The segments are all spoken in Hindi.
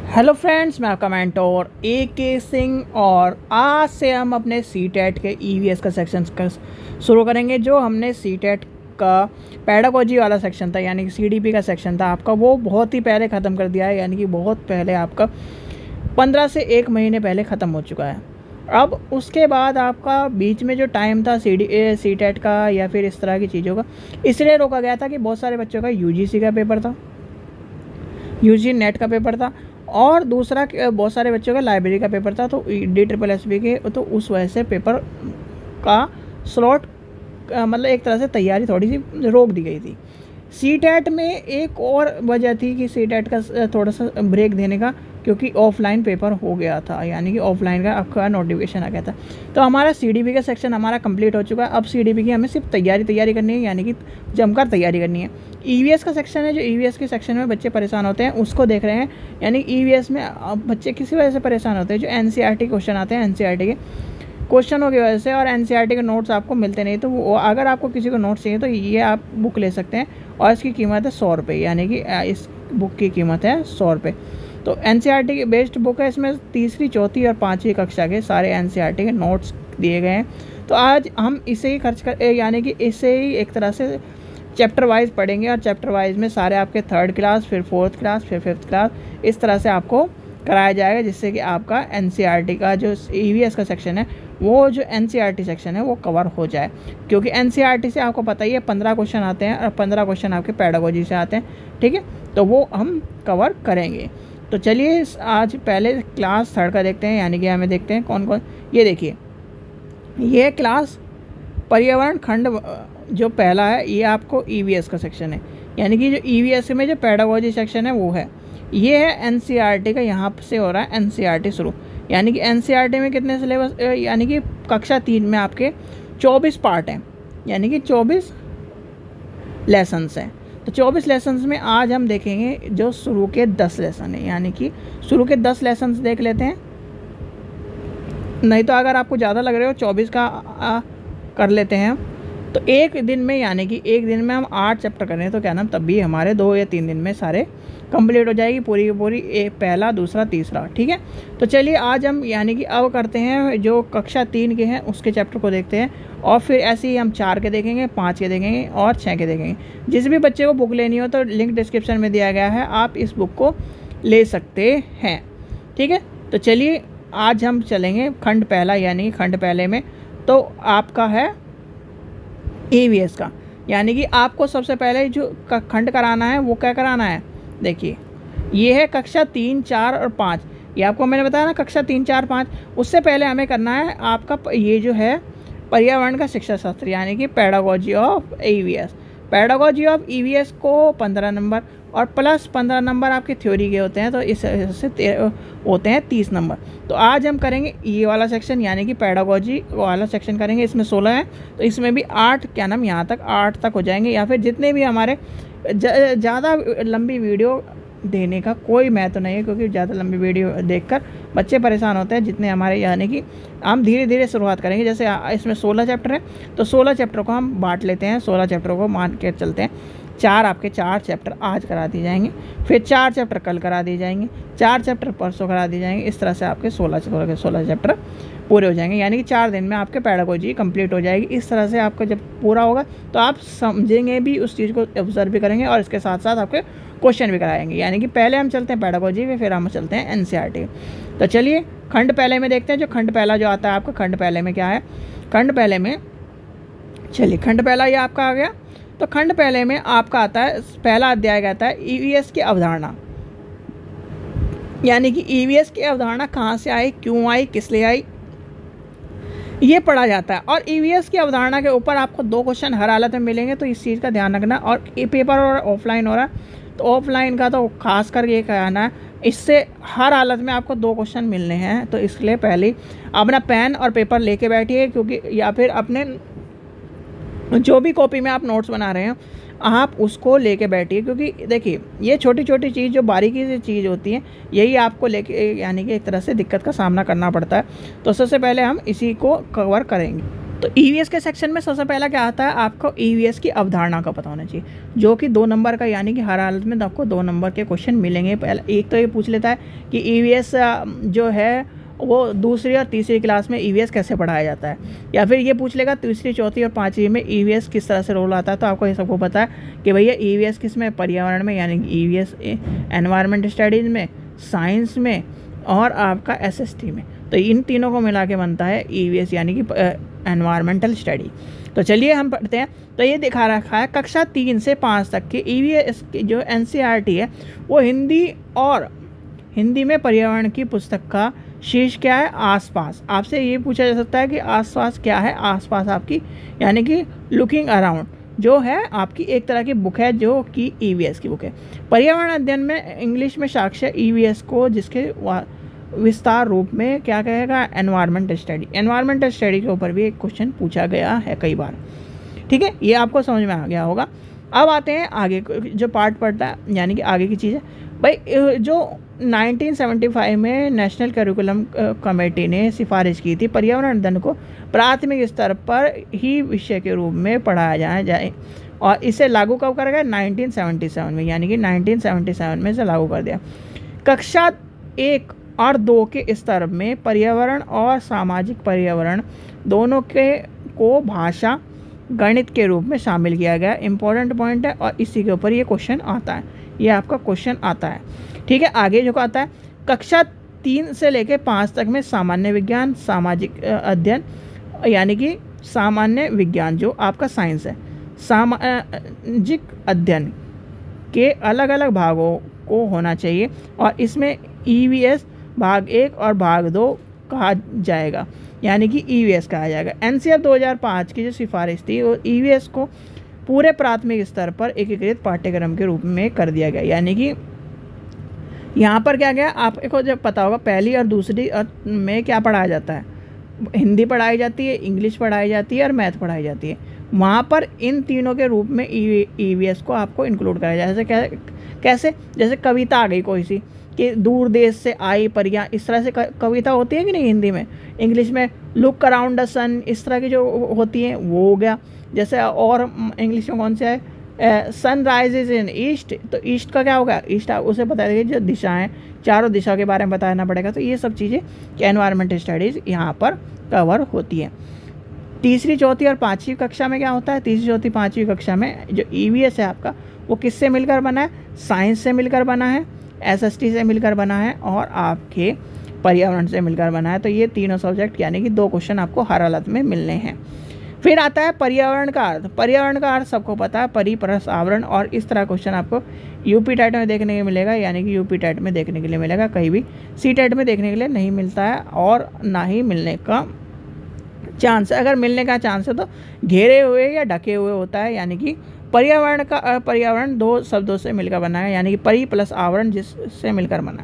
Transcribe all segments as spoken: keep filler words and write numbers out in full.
हेलो फ्रेंड्स, मैं आपका मेंटोर ए के सिंह और आज से हम अपने सी टेट के ई वी एस का सेक्शन का शुरू करेंगे। जो हमने सी टेट का पेडागोजी वाला सेक्शन था, यानी कि सी डी पी का सेक्शन था आपका, वो बहुत ही पहले ख़त्म कर दिया है। यानी कि बहुत पहले, आपका पंद्रह से एक महीने पहले ख़त्म हो चुका है। अब उसके बाद आपका बीच में जो टाइम था सी डी सी टेट का या फिर इस तरह की चीज़ों का, इसलिए रोका गया था कि बहुत सारे बच्चों का यू जी सी का पेपर था, यू जी नेट का पेपर था, और दूसरा बहुत सारे बच्चों का लाइब्रेरी का पेपर था। तो डी ट्रिपल एस बी के, तो उस वजह से पेपर का स्लॉट मतलब एक तरह से तैयारी थोड़ी सी रोक दी गई थी। सी टेट में एक और वजह थी कि सी टेट का थोड़ा सा ब्रेक देने का, क्योंकि ऑफलाइन पेपर हो गया था, यानी कि ऑफलाइन का आपका नोटिफिकेशन आ गया था। तो हमारा सी डी पी का सेक्शन हमारा कंप्लीट हो चुका है। अब सी डी पी की हमें सिर्फ तैयारी तैयारी करनी है, यानी कि जमकर तैयारी करनी है। ई वी एस का सेक्शन है, जो ई वी एस के सेक्शन में बच्चे परेशान होते हैं उसको देख रहे हैं। यानी ई वी एस में अब बच्चे किसी वजह से परेशान होते हैं, जो N C R T question आते हैं, एन सी आर टी के क्वेश्चनों की वजह से, और एन सी आर टी के नोट्स आपको मिलते नहीं। तो वो अगर आपको किसी को नोट्स चाहिए तो ये आप बुक ले सकते हैं, और इसकी कीमत है सौ रुपये, यानी कि इस बुक की कीमत है सौ रुपये। तो एन सी आर टी की बेस्ट बुक है। इसमें तीसरी, चौथी और पाँचवीं कक्षा के सारे एन सी आर टी के नोट्स दिए गए हैं। तो आज हम इसे ही खर्च कर, यानी कि इसे ही एक तरह से चैप्टर वाइज पढ़ेंगे, और चैप्टर वाइज में सारे आपके थर्ड क्लास, फिर फोर्थ क्लास, फिर फिफ्थ क्लास, इस तरह से आपको कराया जाएगा, जिससे कि आपका एन सी आर टी का जो ई वी एस का सेक्शन है, वो जो N C R T section है वो कवर हो जाए। क्योंकि एन सी आर टी से आपको पता ही है पंद्रह क्वेश्चन आते हैं, और पंद्रह क्वेश्चन आपके पेडागोजी से आते हैं, ठीक है। तो वो हम कवर करेंगे। तो चलिए आज पहले क्लास थर्ड का देखते हैं, यानी कि हमें देखते हैं कौन कौन। ये देखिए, ये क्लास पर्यावरण खंड जो पहला है, ये आपको ई वी एस का सेक्शन है। यानी कि जो ई वी एस में जो पेडागोजी सेक्शन है वो है, ये है एन सी आर टी का। यहाँ से हो रहा है एन सी आर टी शुरू। यानी कि एन सी आर टी में कितने सिलेबस, यानी कि कक्षा तीन में आपके चौबीस पार्ट हैं, यानी कि चौबीस लेसन्स हैं। तो चौबीस लेसन्स में आज हम देखेंगे जो शुरू के दस लेसन हैं, यानी कि शुरू के दस लेसन्स देख लेते हैं। नहीं तो अगर आपको ज़्यादा लग रहे हो चौबीस का आ, कर लेते हैं। तो एक दिन में, यानी कि एक दिन में हम आठ चैप्टर कर रहे हैं, तो क्या नाम, तब भी हमारे दो या तीन दिन में सारे कंप्लीट हो जाएगी पूरी की पूरी, एक पहला, दूसरा, तीसरा, ठीक है। तो चलिए आज हम, यानी कि अब करते हैं जो कक्षा तीन के हैं उसके चैप्टर को देखते हैं, और फिर ऐसे ही हम चार के देखेंगे, पाँच के देखेंगे और छः के देखेंगे। जिस भी बच्चे को बुक लेनी हो तो लिंक डिस्क्रिप्शन में दिया गया है, आप इस बुक को ले सकते हैं, ठीक है। तो चलिए आज हम चलेंगे खंड पहला, यानी खंड पहले में तो आपका है ई वी एस का। यानी कि आपको सबसे पहले जो खंड कराना है वो क्या कराना है, देखिए ये है कक्षा तीन, चार और पाँच। ये आपको मैंने बताया ना, कक्षा तीन, चार, पाँच। उससे पहले हमें करना है आपका ये जो है पर्यावरण का शिक्षा शास्त्र, यानी कि pedagogy of E V S. Pedagogy of E V S को पंद्रह नंबर और प्लस पंद्रह नंबर आपके थ्योरी के होते हैं, तो इस से होते हैं तीस नंबर। तो आज हम करेंगे ये वाला सेक्शन, यानी कि पेडागोजी वाला सेक्शन करेंगे। इसमें सोलह है, तो इसमें भी आठ, क्या नाम, यहाँ तक आठ तक हो जाएंगे, या फिर जितने भी हमारे ज़्यादा लंबी वीडियो देने का कोई महत्व तो नहीं है, क्योंकि ज़्यादा लंबी वीडियो देखकर बच्चे परेशान होते हैं। जितने हमारे, यानी कि हम धीरे धीरे शुरुआत करेंगे। जैसे इसमें सोलह चैप्टर है, तो सोलह चैप्टर को हम बांट लेते हैं, सोलह चैप्टरों को मान के चलते हैं। चार आपके चार चैप्टर आज करा दिए जाएंगे, फिर चार चैप्टर कल करा दिए जाएंगे, चार चैप्टर परसों करा दिए जाएंगे। इस तरह से आपके सोलह सोलह के सोलह चैप्टर पूरे हो जाएंगे, यानी कि चार दिन में आपके पेडागोजी कंप्लीट हो जाएगी। इस तरह से आपका जब पूरा होगा तो आप समझेंगे भी, उस चीज़ को ऑब्जर्व भी करेंगे, और इसके साथ साथ आपके क्वेश्चन भी कराएंगे। यानी कि पहले हम चलते हैं पेडागोजी में, फिर हम चलते हैं एन सी आर टी। तो चलिए खंड पहले में देखते हैं। जो खंड पहला जो आता है आपका, खंड पहले में क्या है, खंड पहले में, चलिए खंड पहला ये आपका आ गया। तो खंड पहले में आपका आता है, पहला अध्याय कहता है ई वी एस की अवधारणा। यानी कि ई वी एस की अवधारणा कहाँ से आई, क्यों आई, किस लिए आई, ये पढ़ा जाता है। और ई वी एस की अवधारणा के ऊपर आपको दो क्वेश्चन हर हालत में मिलेंगे, तो इस चीज़ का ध्यान रखना। और ये पेपर और ऑफलाइन हो रहा है, तो ऑफलाइन का तो खास कर ये कहना है, इससे हर हालत में आपको दो क्वेश्चन मिलने हैं। तो इसलिए पहले अपना पेन और पेपर लेके बैठिए, क्योंकि या फिर अपने जो भी कॉपी में आप नोट्स बना रहे हैं आप उसको लेके बैठिए, क्योंकि देखिए ये छोटी छोटी चीज़ जो बारीकी से चीज़ होती है, यही आपको लेके, यानी कि एक तरह से दिक्कत का सामना करना पड़ता है। तो सबसे पहले हम इसी को कवर करेंगे। तो ईवीएस के सेक्शन में सबसे पहला क्या आता है, आपको ईवीएस की अवधारणा का पता होना चाहिए, जो कि दो नंबर का, यानी कि हर हालत में आपको दो नंबर के क्वेश्चन मिलेंगे। पहला एक तो ये पूछ लेता है कि ईवीएस जो है वो दूसरी और तीसरी क्लास में ईवीएस कैसे पढ़ाया जाता है, या फिर ये पूछ लेगा तीसरी चौथी और पाँचवीं में ईवीएस किस तरह से रोल आता है। तो आपको ये सबको पता है कि भैया ईवीएस किस में, पर्यावरण में, यानी कि ईवीएस एनवायरनमेंट स्टडीज़ में, साइंस में और आपका एसएसटी में। तो इन तीनों को मिला के बनता है ईवीएस, यानी कि एनवायरमेंटल स्टडी। तो चलिए हम पढ़ते हैं। तो ये दिखा रखा है कक्षा तीन से पाँच तक के ईवीएस की जो एनसीईआरटी है वो हिंदी और हिंदी में पर्यावरण की पुस्तक का शीर्ष क्या है, आसपास। आपसे ये पूछा जा सकता है कि आसपास क्या है, आसपास आपकी यानी कि लुकिंग अराउंड जो है आपकी एक तरह की बुक है, जो कि ईवीएस की बुक है। पर्यावरण अध्ययन में इंग्लिश में साक्ष्य ईवीएस को जिसके विस्तार रूप में क्या कहेगा, एनवायरमेंट स्टडी। एनवायरमेंट स्टडी के ऊपर भी एक क्वेश्चन पूछा गया है कई बार। ठीक है, ये आपको समझ में आ गया होगा। अब आते हैं आगे जो पार्ट पढ़ता है, यानी कि आगे की चीज़ें। भाई जो नाइनटीन सेवेंटी फाइव में नेशनल करिकुलम कमेटी ने सिफारिश की थी पर्यावरण अध्ययन को प्राथमिक स्तर पर ही विषय के रूप में पढ़ाया जाए जाए और इसे लागू कब कर गया, नाइनटीन सेवेंटी सेवन में, यानी कि नाइनटीन सेवेंटी सेवन में इसे लागू कर दिया। कक्षा एक और दो के स्तर में पर्यावरण और सामाजिक पर्यावरण दोनों के को भाषा गणित के रूप में शामिल किया गया। इंपॉर्टेंट पॉइंट है और इसी के ऊपर ये क्वेश्चन आता है, ये आपका क्वेश्चन आता है। ठीक है, आगे जो आता है कक्षा तीन से लेकर पाँच तक में सामान्य विज्ञान, सामाजिक अध्ययन, यानी कि सामान्य विज्ञान जो आपका साइंस है, सामाजिक अध्ययन के अलग अलग भागों को होना चाहिए और इसमें ईवीएस भाग एक और भाग दो कहा जाएगा, यानी कि ईवीएस कहा जाएगा। एनसीईआरटी दो हज़ार पाँच की जो सिफारिश थी वो ईवीएस को पूरे प्राथमिक स्तर पर एकीकृत पाठ्यक्रम के रूप में कर दिया गया, यानी कि यहाँ पर क्या गया आपको जब पता होगा, पहली और दूसरी में क्या पढ़ाया जाता है, हिंदी पढ़ाई जाती है, इंग्लिश पढ़ाई जाती है और मैथ पढ़ाई जाती है। वहाँ पर इन तीनों के रूप में ईवीएस को आपको इंक्लूड कराया जाए। जैसे क्या कैसे, जैसे कविता आ गई कोई सी कि दूर देश से आई परियां, इस तरह से कविता होती है कि नहीं हिंदी में, इंग्लिश में लुक अराउंड द सन, इस तरह की जो होती हैं वो हो गया। जैसे और इंग्लिश में कौन सा है, सन राइजेज इन ईस्ट, तो ईस्ट का क्या होगा, ईस्ट उसे बता देंगे जो दिशाएं, चारों दिशा के बारे में बताना पड़ेगा। तो ये सब चीज़ें कि एनवायरमेंट स्टडीज़ यहाँ पर कवर होती है। तीसरी चौथी और पाँचवीं कक्षा में क्या होता है, तीसरी चौथी पाँचवीं कक्षा में जो ईवीएस है आपका वो किससे मिलकर बना है, साइंस से मिलकर बना है, एसएसटी से मिलकर बना है और आपके पर्यावरण से मिलकर बना है। तो ये तीनों सब्जेक्ट यानी कि दो क्वेश्चन आपको हर हालत में मिलने हैं। फिर आता है पर्यावरण का अर्थ। पर्यावरण का अर्थ सबको पता है, परिपरस आवरण, और इस तरह क्वेश्चन आपको यूपी टेट में देखने के मिलेगा, यानी कि यूपी टेट में देखने के लिए मिलेगा, कहीं भी सी टेट में देखने के लिए नहीं मिलता है और ना ही मिलने का चांस है। अगर मिलने का चांस है तो घेरे हुए या ढके हुए होता है, यानी कि पर्यावरण का पर्यावरण दो शब्दों से मिलकर बना है, यानी कि परि प्लस आवरण जिससे मिलकर बना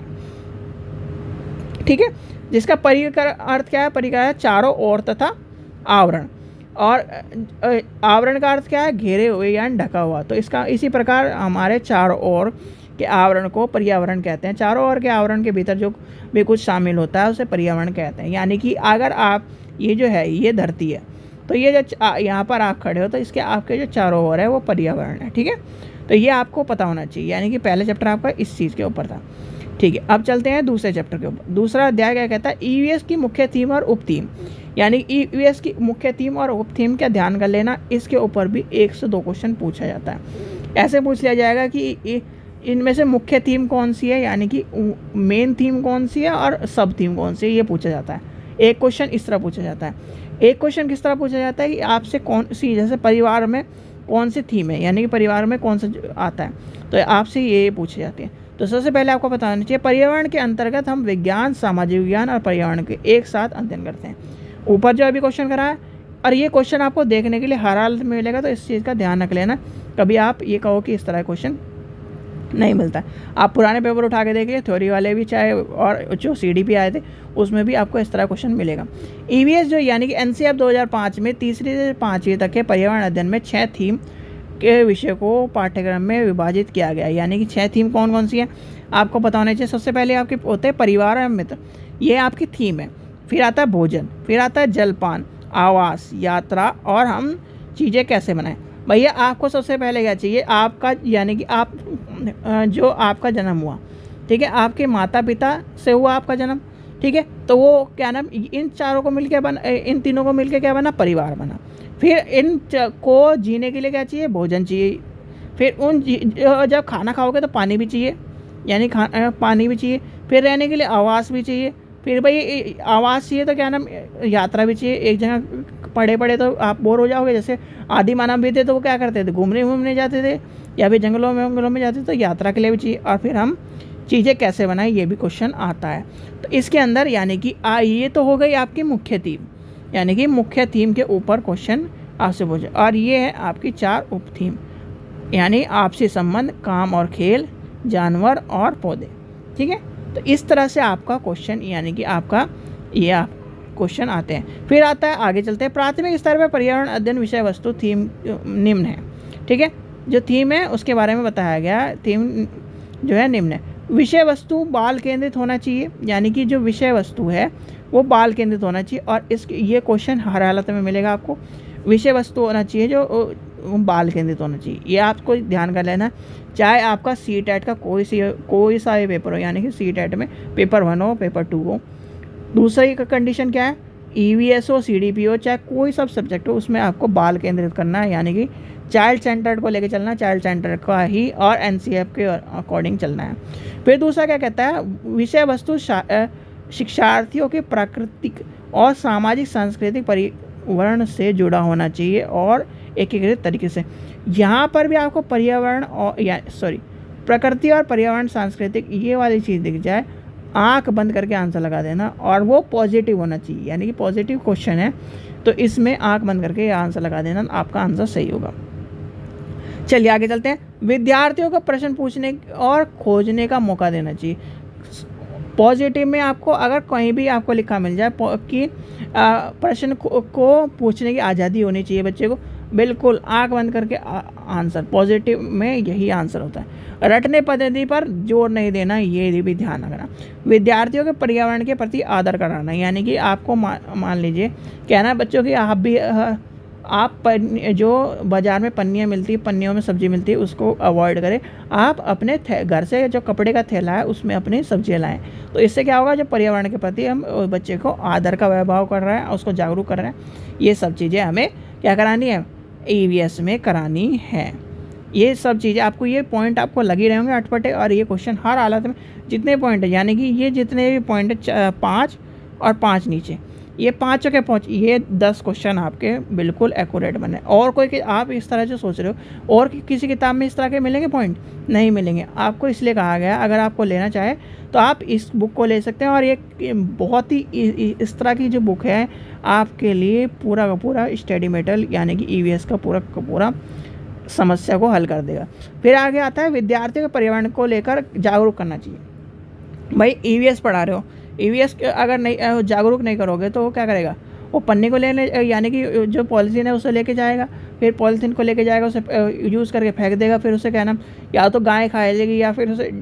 है। ठीक है, जिसका परि का अर्थ क्या है, परि का है चारों ओर तथा आवरण, और आवरण का अर्थ क्या है, घेरे हुए या ढका हुआ। तो इसका इसी प्रकार हमारे चारों ओर के आवरण को पर्यावरण कहते हैं। चारों ओर के आवरण के भीतर जो भी कुछ शामिल होता है उसे पर्यावरण कहते हैं। यानी कि अगर आप ये जो है ये धरती है, तो ये जो यहाँ पर आप खड़े हो तो इसके आपके जो चारों ओर है वो पर्यावरण है। ठीक है, तो ये आपको पता होना चाहिए, यानी कि पहले चैप्टर आपका इस चीज़ के ऊपर था। ठीक है, अब चलते हैं दूसरे चैप्टर के ऊपर। दूसरा अध्याय क्या कहता है, ईवीएस की मुख्य थीम और उप थीम, यानी ईवीएस की मुख्य थीम और उप थीम का ध्यान कर लेना। इसके ऊपर भी एक से दो क्वेश्चन पूछा जाता है। ऐसे पूछ लिया जाएगा कि इनमें से मुख्य थीम कौन सी है, यानी कि मेन थीम कौन सी है और सब थीम कौन सी है, ये पूछा जाता है। एक क्वेश्चन इस तरह पूछा जाता है। एक क्वेश्चन किस तरह पूछा जाता है कि आपसे कौन सी, जैसे परिवार में कौन सी थीम है, यानी कि परिवार में कौन सा आता है, तो आपसे ये पूछी जाती है। तो सबसे पहले आपको बताना चाहिए पर्यावरण के अंतर्गत हम विज्ञान, सामाजिक विज्ञान और पर्यावरण के एक साथ अध्ययन करते हैं। ऊपर जो अभी क्वेश्चन करा है, और ये क्वेश्चन आपको देखने के लिए हर हालत में मिलेगा, तो इस चीज़ का ध्यान रख लेना। कभी आप ये कहो कि इस तरह क्वेश्चन नहीं मिलता है। आप पुराने पेपर उठा के देखिए, थ्योरी वाले भी चाहे और जो सीडीपी आए थे उसमें भी आपको इस तरह क्वेश्चन मिलेगा। ईवीएस जो यानी कि एनसीईआरटी दो हज़ार पाँच में तीसरी से पाँचवीं तक के पर्यावरण अध्ययन में छः थीम के विषय को पाठ्यक्रम में विभाजित किया गया है। यानी कि छः थीम कौन कौन सी है आपको पता होना चाहिए। सबसे पहले आपके होते हैं परिवार एवं मित्र, ये आपकी थीम है। फिर आता है भोजन, फिर आता है जलपान, आवास, यात्रा और हम चीज़ें कैसे बनाएं। भैया आपको सबसे पहले क्या चाहिए, आपका यानी कि आप जो आपका जन्म हुआ, ठीक है, आपके माता पिता से हुआ आपका जन्म, ठीक है, तो वो क्या नाम, इन चारों को मिलके बना, इन तीनों को मिलके क्या बना, परिवार बना। फिर इन को जीने के लिए क्या चाहिए, भोजन चाहिए। फिर उन जब खाना खाओगे तो पानी भी चाहिए, यानी खा पानी भी चाहिए। फिर रहने के लिए आवास भी चाहिए। फिर भाई आवास चाहिए तो क्या नाम, यात्रा भी चाहिए। एक जगह पड़े पड़े तो आप बोर हो जाओगे। जैसे आदि मानव भी थे तो वो क्या करते थे, घूमने घूमने जाते थे या फिर जंगलों में जंगलों में जाते थे, तो यात्रा के लिए भी चाहिए। और फिर हम चीज़ें कैसे बनाएं, ये भी क्वेश्चन आता है। तो इसके अंदर यानी कि आ ये तो हो गई आपकी मुख्य थीम, यानी कि मुख्य थीम के ऊपर क्वेश्चन आपसे पूछे। और ये है आपकी चार उप थीम, यानी आपसी संबंध, काम और खेल, जानवर और पौधे, ठीक है। तो इस तरह से आपका क्वेश्चन यानी कि आपका ये आप क्वेश्चन आते हैं। फिर आता है, आगे चलते हैं, प्राथमिक स्तर पर पर्यावरण अध्ययन विषय वस्तु थीम निम्न है, ठीक है। जो थीम है उसके बारे में बताया गया, थीम जो है निम्न है। विषय वस्तु बाल केंद्रित होना चाहिए, यानी कि जो विषय वस्तु है वो बाल केंद्रित होना चाहिए। और इस ये क्वेश्चन हर हालत में मिलेगा आपको, विषय वस्तु होना चाहिए जो बाल केंद्रित होना चाहिए। ये आपको ध्यान कर लेना, चाहे आपका सी टेट का कोई सी कोई सा भी पेपर हो, यानी कि सी टेट में पेपर वन हो, पेपर टू हो। दूसरी का कंडीशन क्या है, ई वी एस हो, सी डी पी हो, चाहे कोई सब सब्जेक्ट हो, उसमें आपको बाल केंद्रित करना है, यानी कि चाइल्ड सेंटर्ड को लेके चलना है, चाइल्ड सेंटर्ड का ही और एन सी एफ के अकॉर्डिंग चलना है। फिर दूसरा क्या कहता है, विषय वस्तु शिक्षार्थियों के प्राकृतिक और सामाजिक सांस्कृतिक पर्यावरण से जुड़ा होना चाहिए और एकीकृत तरीके से। यहाँ पर भी आपको पर्यावरण और या सॉरी प्रकृति और पर्यावरण सांस्कृतिक ये वाली चीज़ दिख जाए, आंख बंद करके आंसर लगा देना। और वो पॉजिटिव होना चाहिए, यानी कि पॉजिटिव क्वेश्चन है तो इसमें आंख बंद करके आंसर लगा देना, आपका आंसर सही होगा। चलिए आगे चलते हैं। विद्यार्थियों को प्रश्न पूछने और खोजने का मौका देना चाहिए। पॉजिटिव में आपको अगर कहीं भी आपको लिखा मिल जाए कि प्रश्न को पूछने की आज़ादी होनी चाहिए बच्चे को, बिल्कुल आंख बंद करके आंसर, पॉजिटिव में यही आंसर होता है। रटने पद्धति पर जोर नहीं देना, ये भी ध्यान रखना। विद्यार्थियों के पर्यावरण के प्रति आदर कराना, यानी कि आपको मा, मान लीजिए कहना बच्चों की आप भी आप पन, जो बाज़ार में पन्नियाँ मिलती है, पन्नियों में सब्ज़ी मिलती है, उसको अवॉइड करें। आप अपने घर से जो कपड़े का थैला है उसमें अपनी सब्जियाँ लाएं। तो इससे क्या होगा, जो पर्यावरण के प्रति हम बच्चे को आदर का वैभाव कर रहे हैं, उसको जागरूक कर रहे हैं। ये सब चीज़ें हमें क्या करानी है, ई वी एस में करानी है। ये सब चीज़ें आपको, ये पॉइंट आपको लगी रहेंगे अटपटे। और ये क्वेश्चन हर हालत में जितने पॉइंट है, यानी कि ये जितने भी पॉइंट है, पाँच और पाँच नीचे, ये पाँचों के पहुँच, ये दस क्वेश्चन आपके बिल्कुल एक्यूरेट बने। और कोई आप इस तरह से सोच रहे हो और कि किसी किताब में इस तरह के मिलेंगे पॉइंट, नहीं मिलेंगे आपको। इसलिए कहा गया अगर आपको लेना चाहे तो आप इस बुक को ले सकते हैं। और ये बहुत ही इस तरह की जो बुक है आपके लिए पूरा का पूरा स्टडी मटेरियल, यानी कि ई वी एस का पूरा का पूरा समस्या को हल कर देगा। फिर आगे आता है, विद्यार्थियों के पर्यावरण को लेकर जागरूक करना चाहिए। भाई ई वी एस पढ़ा रहे हो, ई वी एस अगर नहीं जागरूक नहीं करोगे तो वो क्या करेगा, वो पन्नी को लेने, यानी कि जो पॉलीथीन है उसे लेके जाएगा, फिर पॉलीथीन को लेके जाएगा, उसे यूज़ करके फेंक देगा। फिर उसे क्या नाम, या तो गाय खा लेगी या फिर उसे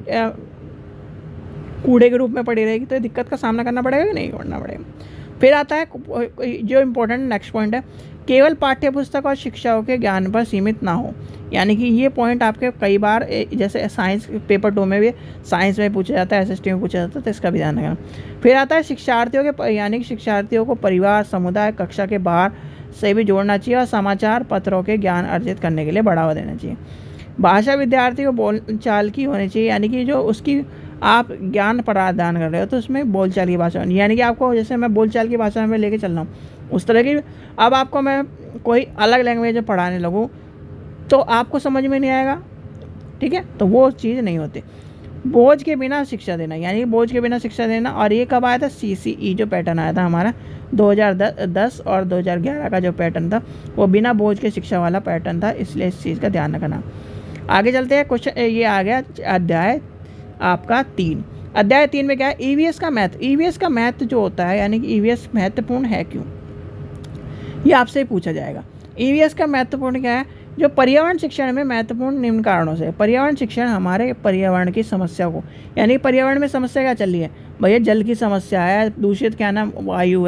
कूड़े के रूप में पड़ी रहेगी। तो दिक्कत का सामना करना पड़ेगा कि नहीं करना पड़ेगा। फिर आता है जो इम्पोर्टेंट नेक्स्ट पॉइंट है, केवल पाठ्य पुस्तक और शिक्षाओं के ज्ञान पर सीमित ना हो। यानी कि ये पॉइंट आपके कई बार जैसे साइंस पेपर टू में भी, साइंस में पूछा जाता है, एस एस टी में पूछा जाता है, तो इसका भी ध्यान रखना। फिर आता है शिक्षार्थियों के, यानी कि शिक्षार्थियों को परिवार, समुदाय, कक्षा के बाहर से भी जोड़ना चाहिए और समाचार पत्रों के ज्ञान अर्जित करने के लिए बढ़ावा देना चाहिए। भाषा विद्यार्थी को बोलचाल की होनी चाहिए, यानी कि जो उसकी आप ज्ञान प्रदान कर रहे हो तो उसमें बोलचाल की भाषा, यानी कि आपको जैसे मैं बोलचाल की भाषा में लेके चल रहा हूँ उस तरह की। अब आपको मैं कोई अलग लैंग्वेज में पढ़ाने लगूँ तो आपको समझ में नहीं आएगा, ठीक है, तो वो चीज़ नहीं होती। बोझ के बिना शिक्षा देना, यानी कि बोझ के बिना शिक्षा देना। और ये कब आया था, सी सी ई जो पैटर्न आया था हमारा दो हज़ार दस और दो हज़ार ग्यारह का जो पैटर्न था वो बिना बोझ के शिक्षा वाला पैटर्न था, इसलिए इस चीज़ का ध्यान रखना। आगे चलते हैं, क्वेश्चन ये आ गया अध्याय आपका तीन। अध्याय तीन में क्या है, ई वी एस का महत्व। ई वी एस का महत्व जो होता है, यानी कि ई वी एस महत्वपूर्ण है क्यों, ये आपसे पूछा जाएगा। ई वी एस का महत्वपूर्ण क्या है, जो पर्यावरण शिक्षण में महत्वपूर्ण निम्न कारणों से। पर्यावरण शिक्षण हमारे पर्यावरण की समस्या को, यानी पर्यावरण में समस्या क्या चल रही है भैया, जल की समस्या है, दूषित क्या नाम वायु है,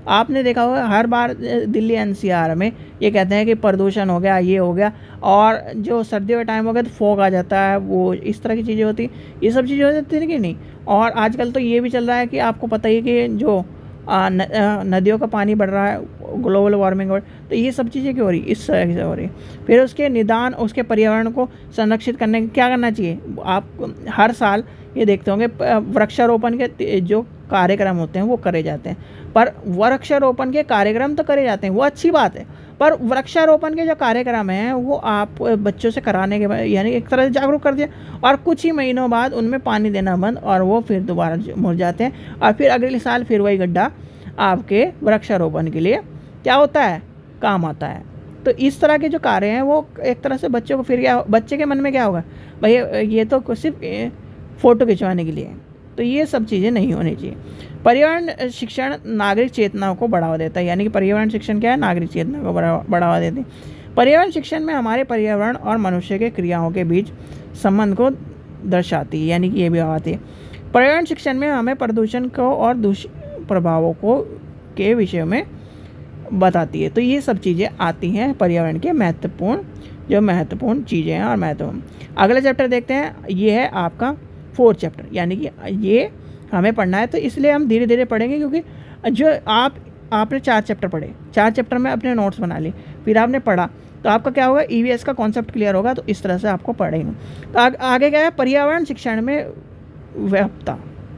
आपने देखा होगा हर बार दिल्ली एनसीआर में ये कहते हैं कि प्रदूषण हो गया, ये हो गया, और जो सर्दियों का टाइम हो गया तो फॉग आ जाता है, वो इस तरह की चीज़ें होती, ये सब चीज़ें हो जाती है कि नहीं। और आजकल तो ये भी चल रहा है कि आपको पता ही है कि जो आ, न, आ, नदियों का पानी बढ़ रहा है, ग्लोबल वार्मिंग बढ़, तो ये सब चीज़ें क्यों हो रही, इस तरह से हो रही है। फिर उसके निदान, उसके पर्यावरण को संरक्षित करने के क्या करना चाहिए। आप हर साल ये देखते होंगे वृक्षारोपण के जो कार्यक्रम होते हैं वो करे जाते हैं, पर वृक्षारोपण के कार्यक्रम तो करे जाते हैं, वो अच्छी बात है, पर वृक्षारोपण के जो कार्यक्रम हैं वो आप बच्चों से कराने के बाद यानी एक तरह से जागरूक कर दिया, और कुछ ही महीनों बाद उनमें पानी देना बंद, और वो फिर दोबारा मुड़ जाते हैं, और फिर अगले साल फिर वही गड्ढा आपके वृक्षारोपण के लिए क्या होता है, काम आता है। तो इस तरह के जो कार्य हैं वो एक तरह से बच्चों को फिर क्या, बच्चे के मन में क्या होगा, भाई ये तो सिर्फ फ़ोटो खिंचवाने के लिए है, तो ये सब चीज़ें नहीं होनी चाहिए। पर्यावरण शिक्षण नागरिक चेतना को बढ़ावा देता है, यानी कि पर्यावरण शिक्षण क्या है, नागरिक चेतना को बढ़ावा देते हैं। पर्यावरण शिक्षण में हमारे पर्यावरण और मनुष्य के क्रियाओं के बीच संबंध को दर्शाती है, यानी कि ये भी आती है। पर्यावरण शिक्षण में हमें प्रदूषण को और दूषित प्रभावों को के विषय में बताती है। तो ये सब चीज़ें आती हैं पर्यावरण के महत्वपूर्ण, जो महत्वपूर्ण चीज़ें हैं और महत्वपूर्ण। अगला चैप्टर देखते हैं, ये है आपका फोर्थ चैप्टर, यानी कि ये हमें पढ़ना है, तो इसलिए हम धीरे धीरे पढ़ेंगे, क्योंकि जो आप आपने चार चैप्टर पढ़े, चार चैप्टर में अपने नोट्स बना लिए, फिर आपने पढ़ा, तो आपका क्या होगा, ईवीएस का कॉन्सेप्ट क्लियर होगा। तो इस तरह से आपको पढ़ेंगे। तो आ, आगे क्या है, पर्यावरण शिक्षण में व्यापकता।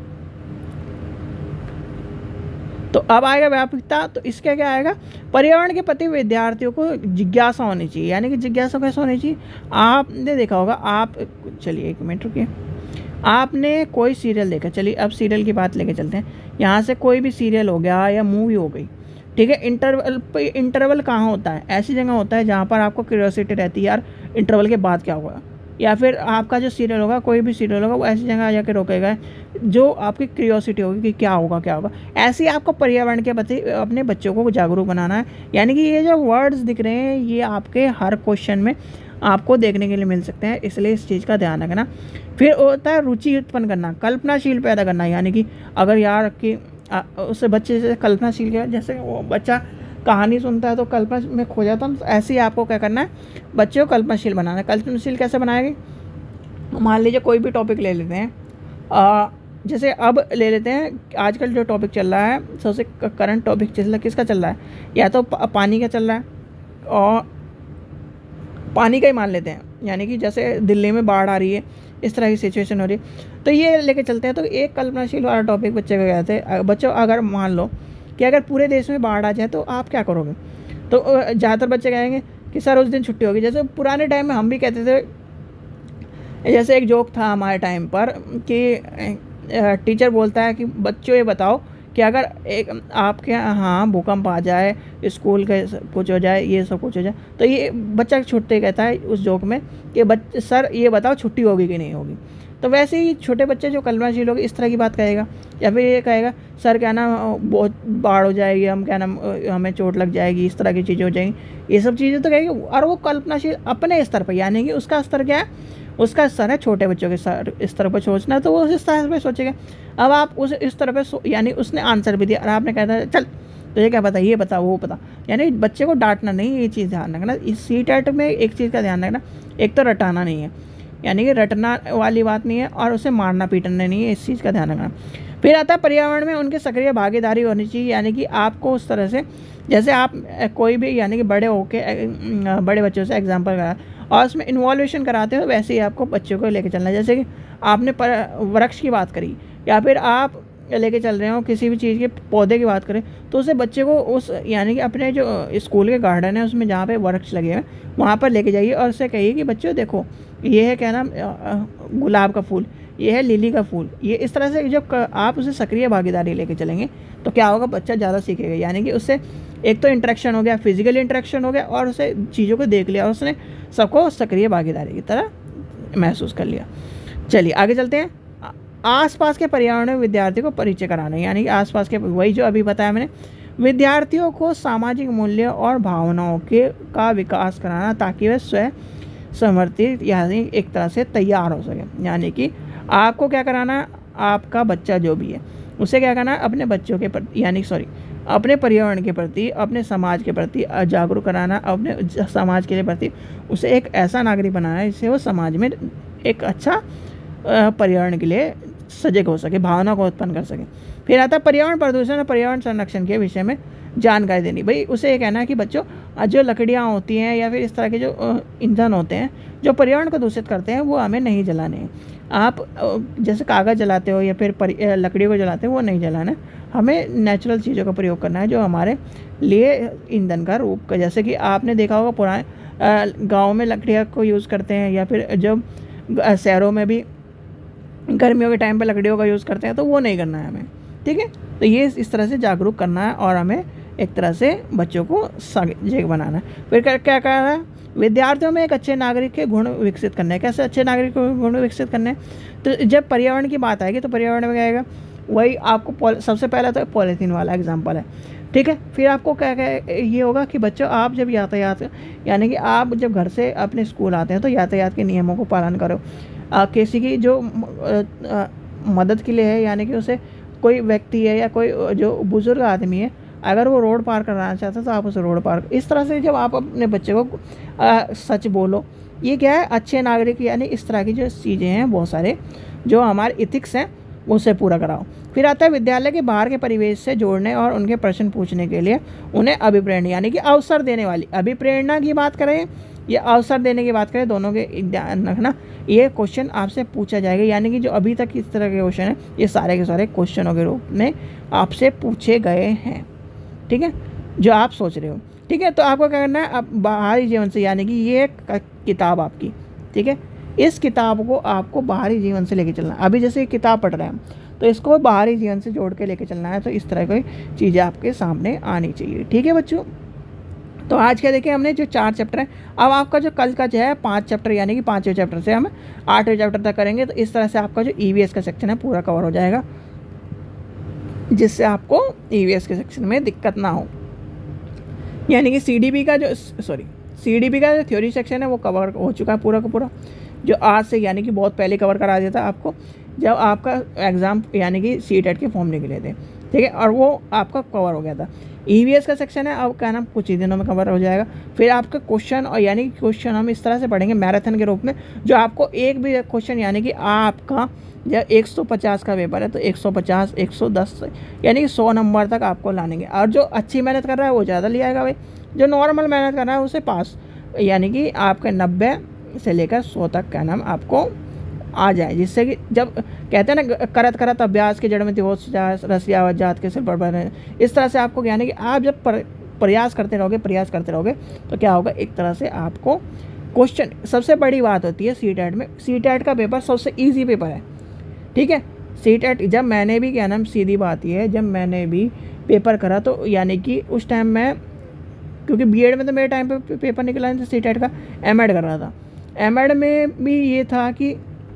तो अब आएगा व्यापकता, तो इसका क्या आएगा, पर्यावरण के प्रति विद्यार्थियों को जिज्ञासा होनी चाहिए, यानी कि जिज्ञासा कैसे होनी चाहिए। आपने देखा होगा, आप चलिए एक मिनट रुकिए, आपने कोई सीरियल देखा, चलिए अब सीरियल की बात लेके चलते हैं। यहाँ से कोई भी सीरियल हो गया या मूवी हो गई, ठीक है, इंटरवल पे, इंटरवल कहाँ होता है, ऐसी जगह होता है जहाँ पर आपको क्यूरियोसिटी रहती है, यार इंटरवल के बाद क्या होगा, या फिर आपका जो सीरियल होगा, कोई भी सीरियल होगा, वो ऐसी जगह जाकर रोकेगा जो आपकी क्यूरियोसिटी होगी कि क्या होगा क्या होगा। ऐसे ही आपको पर्यावरण के प्रति अपने बच्चों को जागरूक बनाना है, यानी कि ये जो वर्ड्स दिख रहे हैं ये आपके हर क्वेश्चन में आपको देखने के लिए मिल सकते हैं, इसलिए इस चीज़ का ध्यान रखना। फिर होता है रुचि उत्पन्न करना, कल्पनाशील पैदा करना, यानी कि अगर यार कि उससे बच्चे से कल्पनाशील क्या, जैसे वो बच्चा कहानी सुनता है तो कल्पना में खो जाता है, तो ऐसे ही आपको क्या करना है, बच्चे को कल्पनाशील बनाना है। कल्पनाशील कैसे बनाएंगे, मान लीजिए कोई भी टॉपिक ले लेते हैं, आ, जैसे अब ले लेते हैं आजकल जो टॉपिक चल रहा है, सबसे करंट टॉपिक चल रहा है, किसका चल रहा है, या तो पानी का चल रहा है, और पानी का ही मान लेते हैं, यानी कि जैसे दिल्ली में बाढ़ आ रही है, इस तरह की सिचुएशन हो रही है, तो ये लेके चलते हैं। तो एक कल्पनाशील वाला टॉपिक बच्चे को कहते हैं, बच्चों अगर मान लो कि अगर पूरे देश में बाढ़ आ जाए तो आप क्या करोगे, तो ज़्यादातर बच्चे कहेंगे कि सर उस दिन छुट्टी होगी। जैसे पुराने टाइम में हम भी कहते थे, जैसे एक जोक था हमारे टाइम पर कि टीचर बोलता है कि बच्चों ये बताओ कि अगर एक आपके यहाँ भूकंप आ जाए, स्कूल के कुछ हो जाए, ये सब कुछ हो जाए, तो ये बच्चा छुट्टी कहता है उस जोक में कि बच्चे सर ये बताओ छुट्टी होगी कि नहीं होगी। तो वैसे ही छोटे बच्चे जो कल्पनाशील होगी इस तरह की बात कहेगा, या फिर ये कहेगा सर क्या ना बहुत बाढ़ हो जाएगी, हम क्या ना हमें चोट लग जाएगी, इस तरह की चीज़ें हो जाएंगी, ये सब चीज़ें तो कहेगी। और वो कल्पनाशील अपने स्तर पर, यानी कि उसका स्तर क्या है, उसका स्तर है छोटे बच्चों के स्तर स्तर पर सोचना, तो वो उस स्तर पर सोचेगा। अब आप उस इस तरह पर, यानी उसने आंसर भी दिया और आपने कहता है चल तो ये क्या पता, ये पता वो पता, यानी बच्चे को डांटना नहीं, ये चीज़ ध्यान रखना। इस सी टेट में एक चीज़ का ध्यान रखना, एक तो रटाना नहीं है, यानी कि रटना वाली बात नहीं है, और उसे मारना पीटना नहीं है, इस चीज़ का ध्यान रखना। फिर आता है पर्यावरण में उनकी सक्रिय भागीदारी होनी चाहिए, यानी कि आपको उस तरह से, जैसे आप कोई भी यानी कि बड़े होके बड़े बच्चों से एग्जाम्पल करा और उसमें इन्वॉल्वेशन कराते हो, वैसे ही आपको बच्चों को लेके चलना है। जैसे कि आपने वृक्ष की बात करी, या फिर आप लेके चल रहे हो किसी भी चीज़ के पौधे की बात करें, तो उसे बच्चे को उस यानी कि अपने जो स्कूल के गार्डन है उसमें जहाँ पे वृक्ष लगे हुए वहाँ पर लेके जाइए, और उससे कहिए कि बच्चों देखो ये है क्या नाम गुलाब का फूल, ये है लिली का फूल, ये इस तरह से जब आप उसे सक्रिय भागीदारी लेके चलेंगे तो क्या होगा, बच्चा ज़्यादा सीखेगा। यानी कि उससे एक तो इंटरेक्शन हो गया, फिजिकल इंटरेक्शन हो गया, और उसे चीज़ों को देख लिया और उसने सबको सक्रिय भागीदारी की तरह महसूस कर लिया। चलिए आगे चलते हैं। आसपास के पर्यावरण में विद्यार्थियों को परिचय कराना, यानी कि आसपास के, वही जो अभी बताया मैंने, विद्यार्थियों को सामाजिक मूल्य और भावनाओं के का विकास कराना, ताकि वह स्वयं समर्थित यानी एक तरह से तैयार हो सके। यानी कि आपको क्या कराना, आपका बच्चा जो भी है उसे क्या करना, अपने बच्चों के प्रति, यानी सॉरी अपने पर्यावरण के प्रति, अपने समाज के प्रति जागरूक कराना, अपने समाज के लिए प्रति उसे एक ऐसा नागरिक बनाना है जिससे वो समाज में एक अच्छा पर्यावरण के लिए सजग हो सके, भावना को उत्पन्न कर सके। फिर आता है पर्यावरण प्रदूषण और पर्यावरण संरक्षण के विषय में जानकारी देनी। भाई उसे ये कहना है कि बच्चों जो लकड़ियाँ होती हैं या फिर इस तरह के जो ईंधन होते हैं जो पर्यावरण को दूषित करते हैं वो हमें नहीं जलाने हैं। आप जैसे कागज़ जलाते हो या फिर लकड़ी को जलाते हो वो नहीं जलाना है, हमें नेचुरल चीज़ों का प्रयोग करना है जो हमारे लिए ईंधन का रूप का, जैसे कि आपने देखा होगा पुराने गाँव में लकड़ियाँ को यूज़ करते हैं या फिर जब शहरों में भी गर्मियों के टाइम पे लकड़ियों का यूज़ करते हैं, तो वो नहीं करना है हमें। ठीक है, तो ये इस तरह से जागरूक करना है और हमें एक तरह से बच्चों को सजग बनाना है। फिर क्या क्या कह रहा है, विद्यार्थियों में एक अच्छे नागरिक के गुण विकसित करने हैं। कैसे अच्छे नागरिक के गुण विकसित करने हैं, तो जब पर्यावरण की बात आएगी तो पर्यावरण में क्या आएगा, वही आपको सबसे पहला तो पॉलीथीन वाला एग्जाम्पल है। ठीक है, फिर आपको क्या क्या ये होगा कि बच्चों आप जब यातायात यानी कि आप जब घर से अपने स्कूल आते हैं तो यातायात के नियमों को पालन करो। आ, किसी की जो आ, आ, मदद के लिए है, यानी कि उसे कोई व्यक्ति है या कोई जो बुज़ुर्ग आदमी है, अगर वो रोड पार कराना चाहता है तो आप उसे रोड पार, इस तरह से जब आप अपने बच्चे को आ, सच बोलो, ये क्या है अच्छे नागरिक, यानी इस तरह की जो चीज़ें हैं बहुत सारे जो हमारे इथिक्स हैं उसे पूरा कराओ। फिर आता है विद्यालय के बाहर के परिवेश से जोड़ने और उनके प्रश्न पूछने के लिए उन्हें अभिप्रेरणा यानी कि अवसर देने वाली, अभिप्रेरणा की बात करें या अवसर देने की बात करें, दोनों के ध्यान रखना। ये क्वेश्चन आपसे पूछा जाएगा, यानी कि जो अभी तक इस तरह के क्वेश्चन हैं ये सारे के सारे क्वेश्चनों के रूप में आपसे पूछे गए हैं। ठीक है, जो आप सोच रहे हो। ठीक है, तो आपको क्या करना है, अब बाहरी जीवन से, यानी कि ये किताब आपकी, ठीक है, इस किताब को आपको बाहरी जीवन से लेके चलना है। अभी जैसे किताब पढ़ रहे हैं तो इसको बाहरी जीवन से जोड़ के लेके चलना है, तो इस तरह की चीज़ें आपके सामने आनी चाहिए। ठीक है बच्चों, तो आज क्या देखें हमने जो चार चैप्टर हैं, अब आपका जो कल का जो है पांच चैप्टर, यानी कि पाँचवें चैप्टर से हम आठवें चैप्टर तक करेंगे। तो इस तरह से आपका जो ईवीएस का सेक्शन है पूरा कवर हो जाएगा, जिससे आपको ईवीएस के सेक्शन में दिक्कत ना हो। यानी कि सीडीपी का जो सॉरी सीडीपी का जो थ्योरी सेक्शन है वो कवर हो चुका है पूरा का पूरा, जो आज से यानी कि बहुत पहले कवर करा दिया था आपको जब आपका एग्ज़ाम यानी कि सीटेट के फॉर्म निकले थे। ठीक है, और वो आपका कवर हो गया था। ईवीएस का सेक्शन है, अब क्या नाम कुछ ही दिनों में कवर हो जाएगा। फिर आपका क्वेश्चन, और यानी कि क्वेश्चन हम इस तरह से पढ़ेंगे मैराथन के रूप में, जो आपको एक भी क्वेश्चन, यानी कि आपका जब एक सौ पचास का पेपर है तो एक सौ पचास, एक सौ दस यानी कि सौ नंबर तक आपको लानेंगे। और जो अच्छी मेहनत कर रहा है वो ज़्यादा ले आएगा भाई, जो नॉर्मल मेहनत कर रहा है उसे पास, यानी कि आपके नब्बे से लेकर सौ तक का नाम आपको आ जाए, जिससे कि जब कहते हैं ना करत करत अभ्यास की जड़ में हो रसिया जात के सिर पर बने, इस तरह से आपको यानी कि आप जब पर, प्रयास करते रहोगे प्रयास करते रहोगे तो क्या होगा, एक तरह से आपको क्वेश्चन, सबसे बड़ी बात होती है सीटेट में, सीटेट का पेपर सबसे ईजी पेपर है। ठीक है, सीटेट जब मैंने भी क्या नाम सीधी बात ये है, जब मैंने भी पेपर करा तो यानी कि उस टाइम में, क्योंकि बीएड में तो मेरे टाइम पे पेपर निकला नहीं था सीटेट का, एमएड कर रहा था। एमएड में भी ये था कि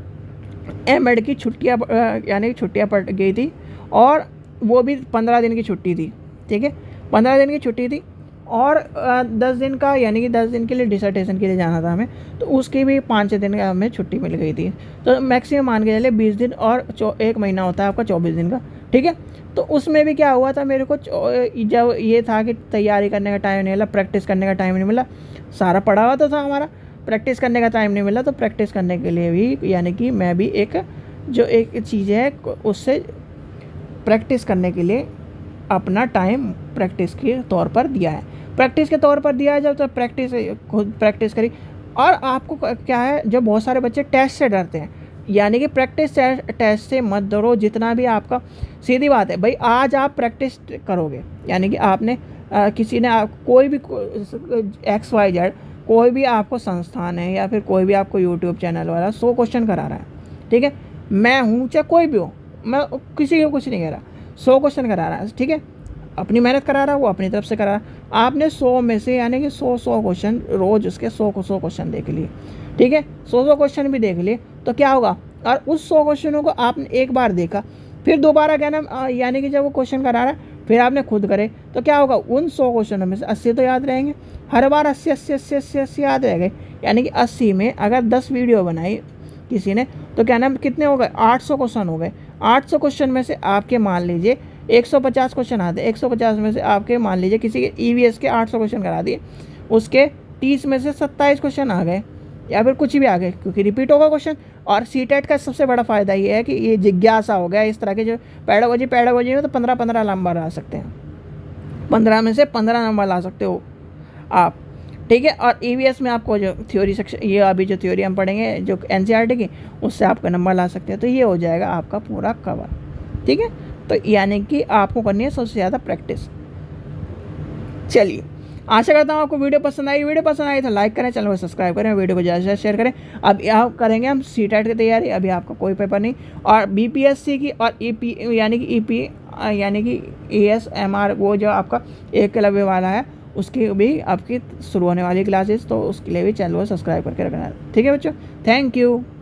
एमएड की छुट्टियाँ यानी कि छुट्टियाँ पड़ गई थी, और वो भी पंद्रह दिन की छुट्टी थी। ठीक है, पंद्रह दिन की छुट्टी थी और दस दिन का यानी कि दस दिन के लिए डिसर्टेशन के लिए जाना था हमें, तो उसकी भी पाँच छः दिन का हमें छुट्टी मिल गई थी। तो मैक्सिमम मान के चले बीस दिन, और एक महीना होता है आपका चौबीस दिन का। ठीक है, तो उसमें भी क्या हुआ था, मेरे को जब ये था कि तैयारी करने का टाइम नहीं मिला, प्रैक्टिस करने का टाइम नहीं मिला, सारा पढ़ा हुआ तो था हमारा, प्रैक्टिस करने का टाइम नहीं मिला, तो प्रैक्टिस करने के लिए भी यानी कि मैं भी एक जो एक चीज़ है उससे प्रैक्टिस करने के लिए अपना टाइम प्रैक्टिस के तौर पर दिया है, प्रैक्टिस के तौर पर दिया है जब, तो प्रैक्टिस खुद प्रैक्टिस करी। और आपको क्या है, जो बहुत सारे बच्चे टेस्ट से डरते हैं, यानी कि प्रैक्टिस टेस्ट से मत डरो, जितना भी आपका, सीधी बात है भाई, आज आप प्रैक्टिस करोगे, यानी कि आपने आ, किसी ने आप कोई भी एक्स वाई जेड कोई भी आपको संस्थान है या फिर कोई भी आपको यूट्यूब चैनल वाला सौ क्वेश्चन करा रहा है। ठीक है, मैं हूँ चाहे कोई भी हो, मैं किसी को कुछ नहीं कह रहा, सौ क्वेश्चन करा रहा है। ठीक है, अपनी मेहनत करा रहा है, वो अपनी तरफ से करा रहा है। आपने सौ में से यानी कि सौ सौ क्वेश्चन रोज़ उसके सौ को सौ क्वेश्चन देख लिए। ठीक है, सौ सौ क्वेश्चन भी देख लिए तो क्या होगा, और उस सौ क्वेश्चनों को आपने एक बार देखा, फिर दोबारा क्या नाम यानी कि जब वो क्वेश्चन करा रहा है फिर आपने खुद करे, तो क्या होगा, उन सौ क्वेश्चनों में से अस्सी तो याद रहेंगे, हर बार अस्सी अस्सी अस्सी अस्सी अस्सी याद रह गए। यानी कि अस्सी में अगर दस वीडियो बनाई किसी ने तो क्या नाम कितने हो गए, आठ सौ क्वेश्चन हो गए। आठ सौ क्वेश्चन में से आपके मान लीजिए एक सौ पचास क्वेश्चन आते हैं, एक सौ पचास में से आपके मान लीजिए किसी के ईवीएस के आठ सौ क्वेश्चन करा दिए, उसके तीस में से सत्ताईस क्वेश्चन आ गए या फिर कुछ भी आ गए, क्योंकि रिपीट होगा क्वेश्चन। और सीटेट का सबसे बड़ा फ़ायदा ये है कि ये जिज्ञासा हो गया, इस तरह के जो पेडागोजी पेडागोजी में तो पंद्रह पंद्रह नंबर आ सकते हैं, पंद्रह में से पंद्रह नंबर ला सकते हो आप, ठीक है। और ईवीएस में आपको जो थ्योरी सेक्शन, ये अभी जो थ्योरी हम पढ़ेंगे जो एनसीईआरटी की, उससे आपका नंबर ला सकते हैं। तो ये हो जाएगा आपका पूरा कवर, ठीक है। तो यानी कि आपको करनी है सबसे ज़्यादा प्रैक्टिस। चलिए, आशा करता हूँ आपको वीडियो पसंद आई। वीडियो पसंद आई तो लाइक करें, चैनल को सब्सक्राइब करें, वीडियो को ज़्यादा से ज़्यादा शेयर करें। अब यहाँ करेंगे हम सीटेट की तैयारी, अभी आपका कोई पेपर नहीं। और बीपीएससी की और ईपी यानी कि ईपी यानी कि एएसएमआर, वो जो आपका एकलव्य वाला है, उसकी भी आपकी शुरू होने वाली क्लासेस, तो उसके लिए भी चैनल को सब्सक्राइब करके रखना है, ठीक है बच्चों। Thank you.